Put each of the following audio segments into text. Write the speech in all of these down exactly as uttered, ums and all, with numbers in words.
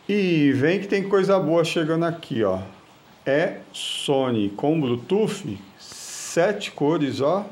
E vem que tem coisa boa chegando aqui, ó. É Sony com Bluetooth, sete cores, ó.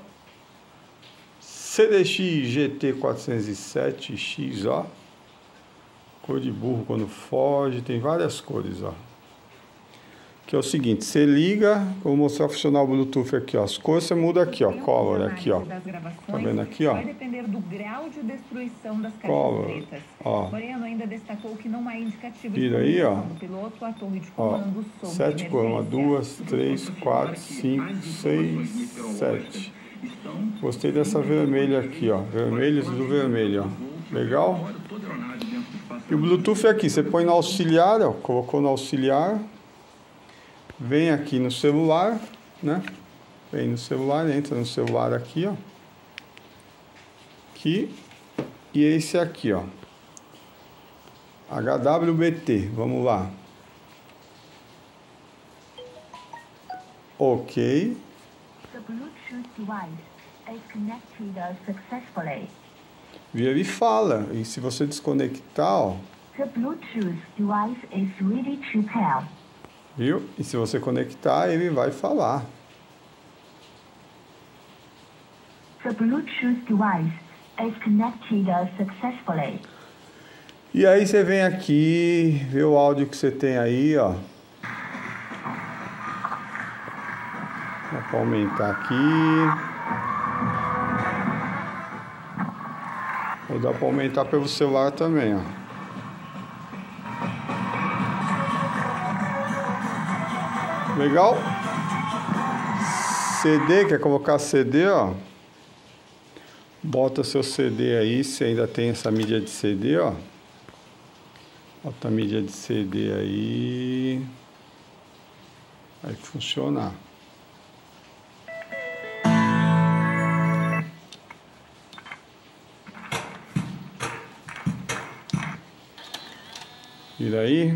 C D X G T quatrocentos e sete X, ó. Cor de burro quando foge, tem várias cores, ó. Que é o seguinte, você liga, vou mostrar funcionar o Bluetooth aqui, ó. As cores você muda aqui, ó. Color aqui, ó. Tá vendo aqui, ó? Vai depender do grau de destruição das Color, caixas pretas. ó. Moreno ainda destacou que não há indicativo Vira de aí, ó. do piloto, a torre de Ó, comando, som sete de cores, uma, emergência. duas, três, quatro, cinco, seis, sete. Gostei dessa vermelha aqui, ó. Vermelhos do vermelho, ó. Legal? E o Bluetooth aqui, você põe no auxiliar, ó. Colocou no auxiliar. Vem aqui no celular, né? Vem no celular, entra no celular aqui, ó. Aqui. E esse aqui, ó. H W B T, vamos lá. Ok. The Bluetooth device is connected successfully. Vira e fala. E se você desconectar, ó. The Bluetooth device is ready to pair. Viu? E se você conectar, ele vai falar. The Bluetooth device is connected successfully. E aí você vem aqui, vê o áudio que você tem aí, ó. Dá pra aumentar aqui. Ou dá pra aumentar pelo celular também, ó. Legal? C D, quer colocar C D, ó. Bota seu C D aí, se ainda tem essa mídia de C D, ó. Bota a mídia de C D aí. Vai funcionar. Vira aí.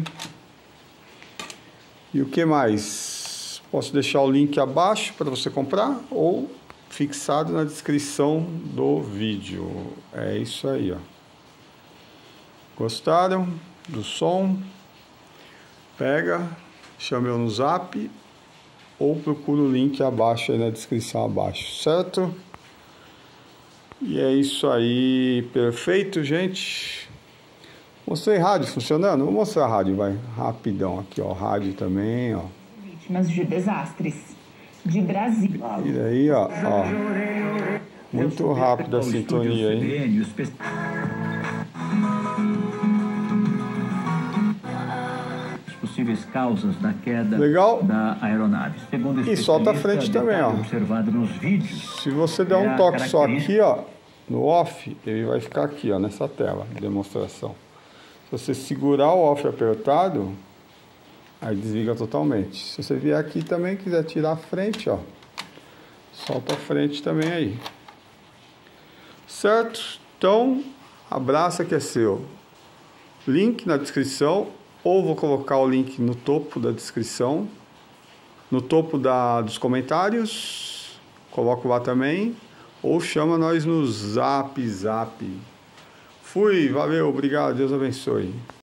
E o que mais? Posso deixar o link abaixo para você comprar ou fixado na descrição do vídeo. É isso aí, ó. Gostaram do som? Pega, chama eu no zap ou procura o link abaixo aí na descrição abaixo, certo? E é isso aí, perfeito, gente. Mostrei rádio funcionando? Vou mostrar a rádio, vai, rapidão aqui, ó, rádio também, ó. Vítimas de desastres de Brasil. E aí, ó, ó. Muito rápido a sintonia, hein? As possíveis causas da queda Legal? da aeronave. Segundo E solta a frente também, ó. Observado nos vídeos. Se você der um toque só aqui, ó, no off, ele vai ficar aqui, ó, nessa tela de demonstração. Se você segurar o off apertado, aí desliga totalmente. Se você vier aqui também, quiser tirar a frente, ó, solta a frente também aí. Certo? Então, abraça que é seu. Link na descrição, ou vou colocar o link no topo da descrição, no topo da, dos comentários, coloco lá também, ou chama nós no zap, zap. Fui, valeu, obrigado, Deus abençoe.